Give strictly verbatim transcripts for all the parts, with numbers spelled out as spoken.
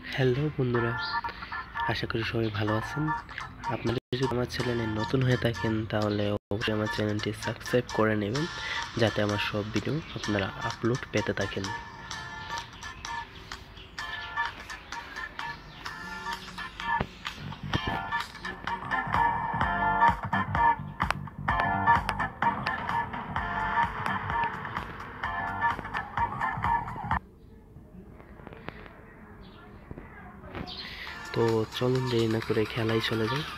Hello বন্ধুরা, আশা করি সবাই ভালো আছেন। আপনারা যদি আমার চ্যানেলে নতুন হয়ে থাকেন তাহলে অবশ্যই আমার চ্যানেলটি সাবস্ক্রাইব করে নেবেন, যাতে আমার সব ভিডিও আপনারা আপলোড পেতে থাকেন। তো চলুন দেরি না করে খেলায় চলে যাই।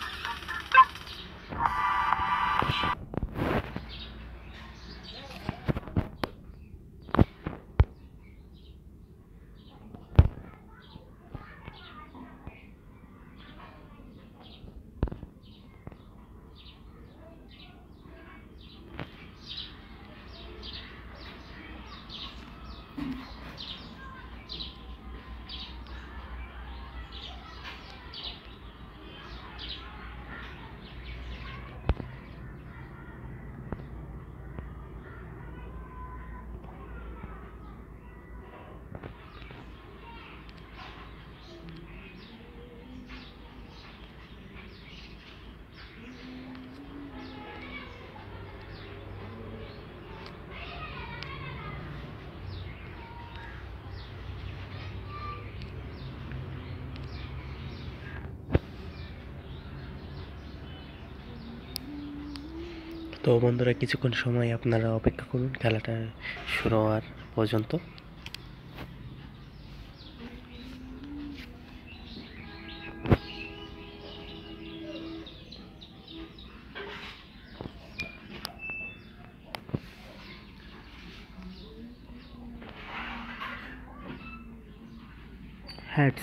তো বন্ধুরা, কিছুক্ষণ সময় আপনারা অপেক্ষা করুন খেলাটা শুরু হওয়ার পর্যন্ত। হ্যাটস,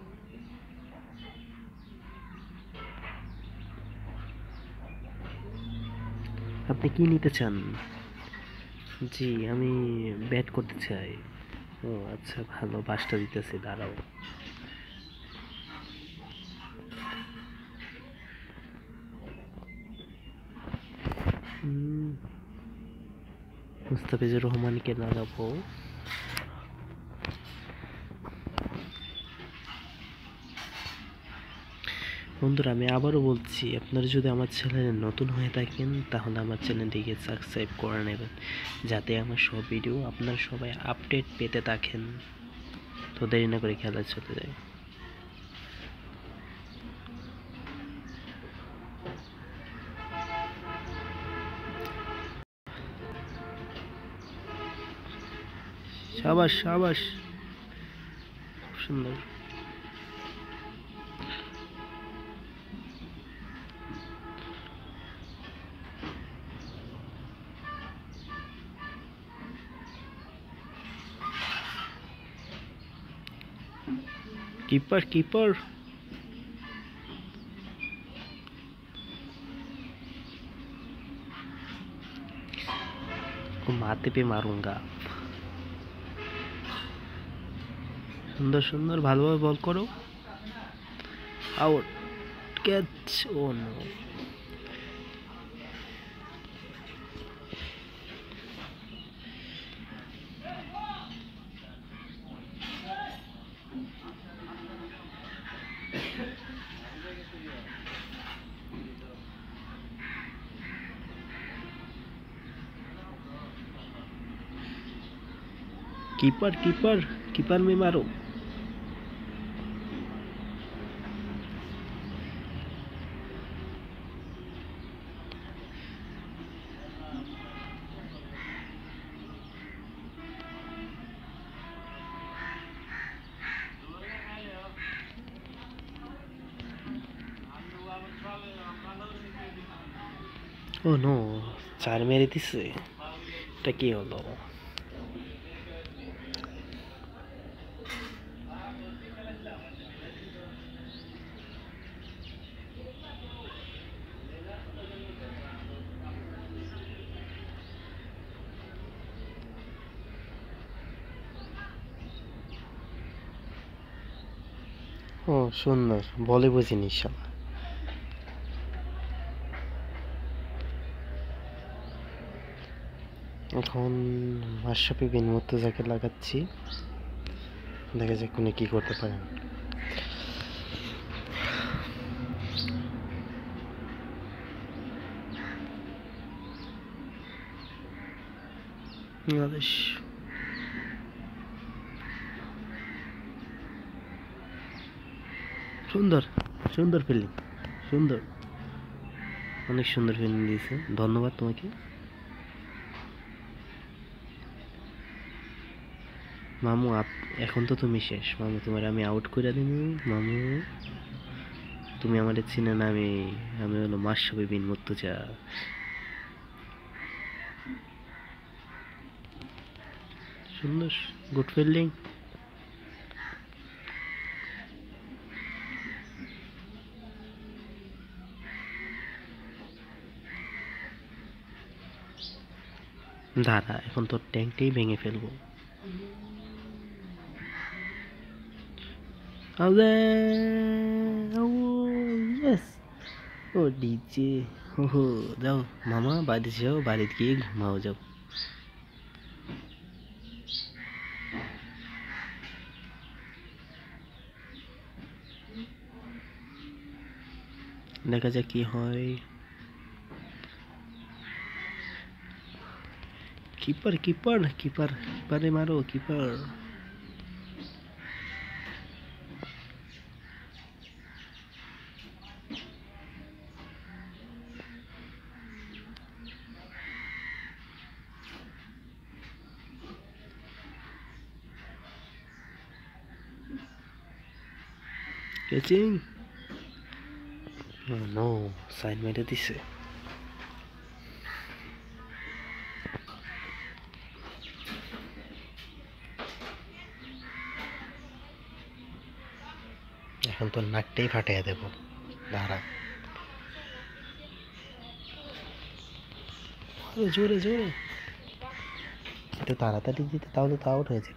আপনি কি নিতে চান? জি, আমি ব্যাট করতে চাই। ও আচ্ছা, ভালো, বাসটা দিতেছি, দাঁড়াও। হুম, মুস্তাফিজুর রহমানকে লাগাবো। বন্ধুরা, আমি আবারও বলছি, আপনারা যদি আমার চ্যানেলে নতুন হয়ে থাকেন তাহলে আমার চ্যানেলটিকে সাবস্ক্রাইব করে নেবেন, যাতে আমার সব ভিডিও আপনারা সবাই আপডেট পেতে থাকেন। তো দেরি না করে খেলা চলে যায়। সাবাস সাবাস, খুব সুন্দর। कीपर कीपर को माथे पे मारूंगा। सुंदर सुंदर, ভালোভাবে বল করো। Out, catch. Oh no. Keeper keeper keeper में मारो। ও নো, চার মেরে দিছে। এটা কি হলো? ও সুন্দর, বলে বুঝিনি শালা। এখন মাশরাফি বিন মুর্তজাকে লাগাচ্ছি, দেখা যাক উনি কি করতে পারেন। বাংলাদেশ। সুন্দর সুন্দর ফিল্ডিং, সুন্দর, অনেক সুন্দর ফিল্ডিং দিয়েছে, ধন্যবাদ তোমাকে মামু। এখন তো তুমি শেষ মামু, তোমার আমি আউট করে দিন মামু। তুমি আমাদের চিনে না, আমি আমি হলো মাশরাফি বিন মুর্তজা। সুন্দর, গুড ফিল্ডিং। দাঁড়া, এখন তোর ট্যাঙ্কটাই ভেঙে ফেলবো। ও ডিজে, ওহো, যাও মামা, বাড়ি যাও, বাড়িতে গিয়ে ঘুমাও, যাও। দেখা যাক কি হয়। কিপার কিপার কিপার কিপারে মারো, keeper. Catching, oh no, side মেরে দিছে। এখন তো নাকটাই ফাটিয়ে দেব, দাঁড়া। জোরে জোরে, একটু তাড়াতাড়ি দিতে, তাহলে তো আউট হয়ে যেত।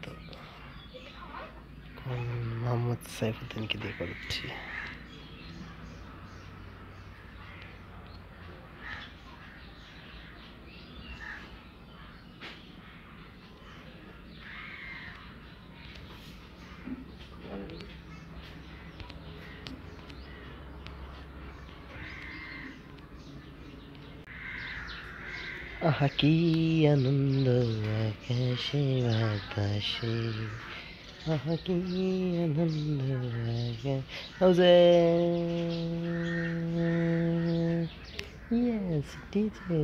মোহাম্মদ সাইফুদ্দিনকে দিয়ে করছি। আহা কি আনন্দ আকাশে বাতাসে, আহা কি আনন্দ আকাশে। Yes DJ.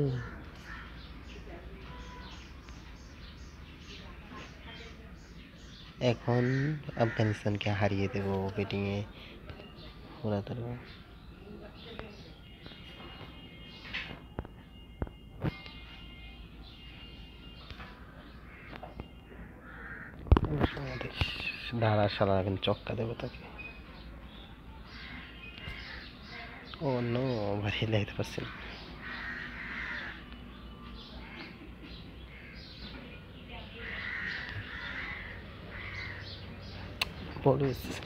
এখন আফগানিস্তানকে হারিয়ে দেব ব্যাটিংয়ে, ওরা তারা। দাঁড়া সারা এখন চক্কা দেবো তাকে। ও নো, ওভার হিলাইতে পারছি না। বড়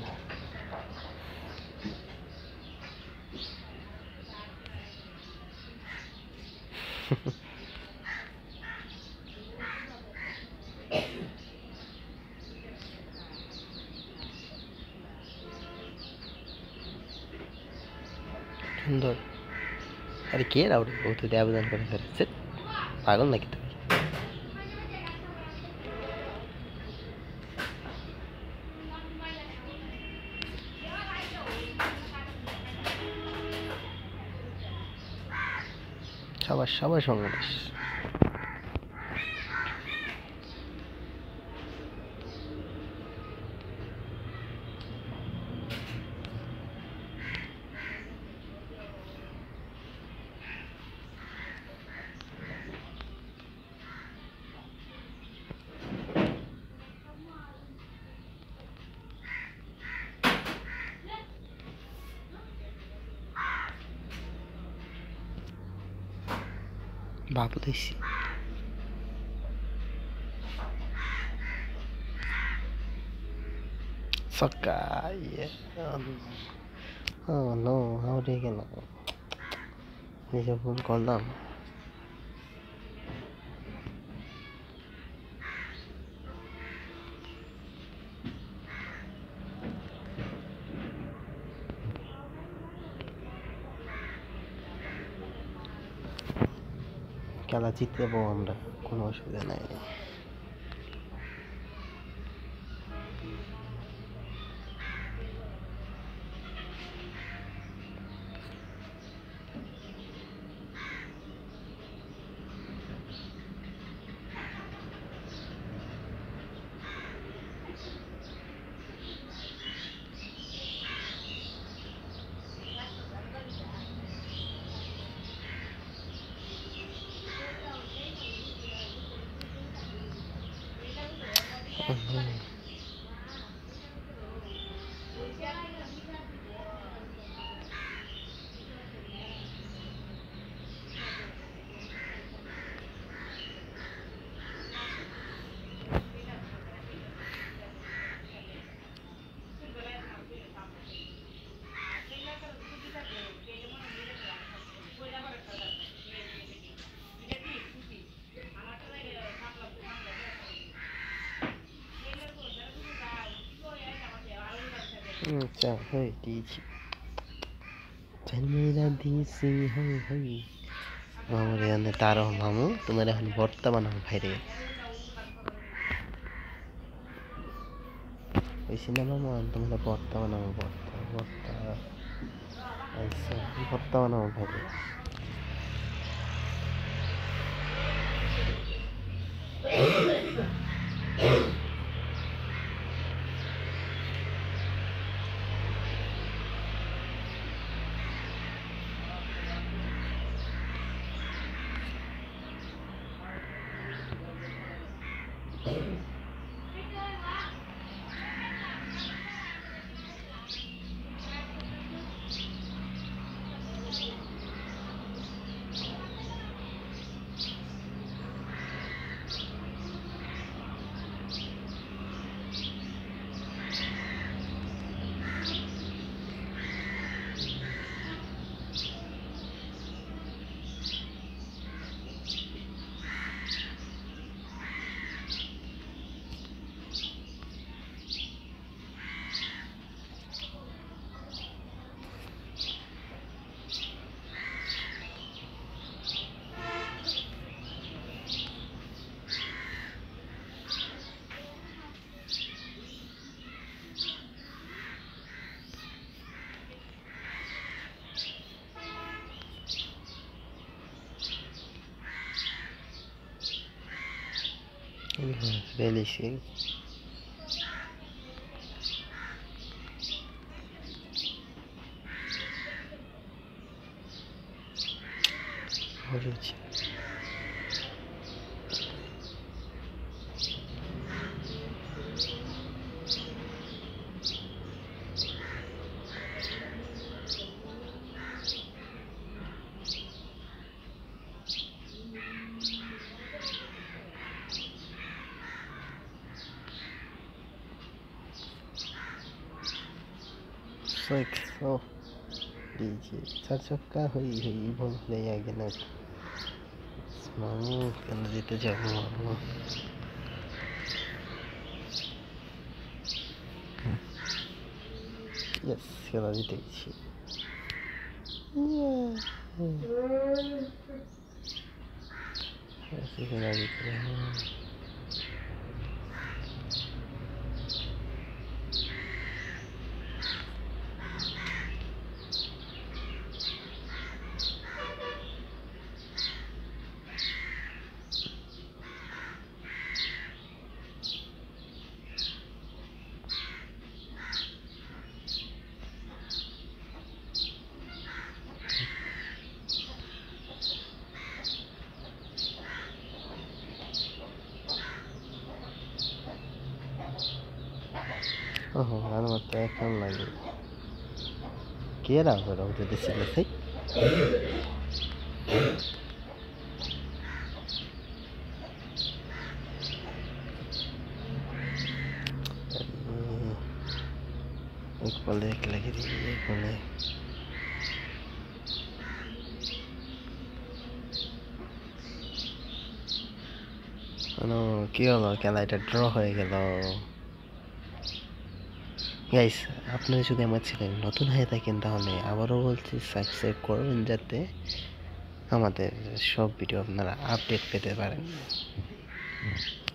সুন্দর। আরে কে রাউড, ও তো আবেদন করে ফেলেছে, পাগল নাকি তুমি? সবার সবার বাংলাদেশ। বাবু দেখছি ছক্কা। ও নো, আউট হয়ে গেল, নিজে ভুল করলাম। খেলা জিতে যাবো আমরা, কোনো অসুবিধা নাই। আচ্ছা হয়ে দিয়েছি ঝালমেরা দিয়েছি হই হই আমার এখানে তারও মামু তোমার এখন ভর্তা বানাবো ভাইরে ওই সিনেমা মামু তোমরা ভর্তা বানাবো ভর্তা ভর্তা আচ্ছা ভর্তা বানাবো ভাইরে Delícia. Gente. Like, oh, D J, চারচক্কা হই হই বললে আগে না মামু কেন যেতে যাবো মামু ইয়েস খেলা জিতেছি খেলা জিতে Oh, আমার তো এখন লাগে কে রাখবে রোদে দিছিল সেই एक पल एक लगी थी एक पल কি হলো খেলা এটা ড্র হয়ে গেল গাইস আপনারা যদি আমার চ্যানেল নতুন হয়ে থাকেন তাহলে আবারও বলছি সাবস্ক্রাইব করবেন যাতে আমাদের সব ভিডিও আপনারা আপডেট পেতে পারেন